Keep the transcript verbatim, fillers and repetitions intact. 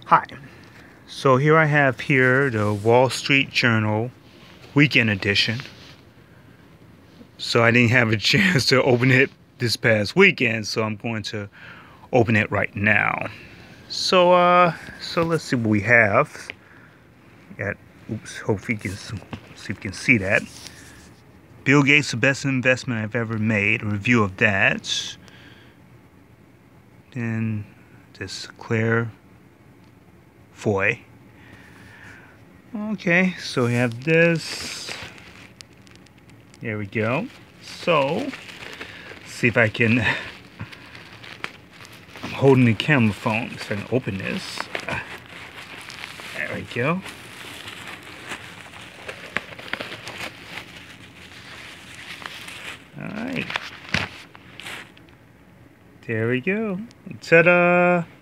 Hi. So here I have here the Wall Street Journal weekend edition. So I didn't have a chance to open it this past weekend, so I'm going to open it right now. So uh so let's see what we have. Got oops, hope you can see if you can see that. Bill Gates, the best investment I've ever made, a review of that. Then this Claire Foy. Okay, so we have this. There we go. So, see if I can. I'm holding the camera phone so I can open this. There we go. Alright. There we go. Ta-da!